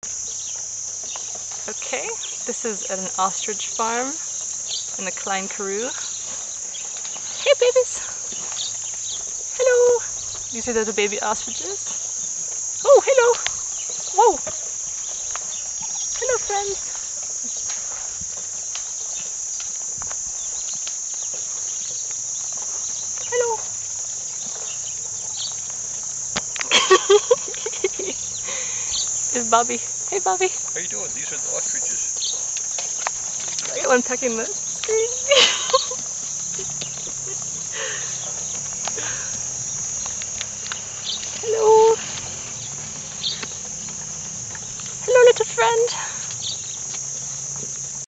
Okay, this is at an ostrich farm in the Klein Karoo. Hey babies! Hello! You see those are baby ostriches? Oh, hello! Whoa! Hello friends! Hello! Here's Bobby. Hey Bobby! How you doing? These are the ostriches. I got one pecking the screen.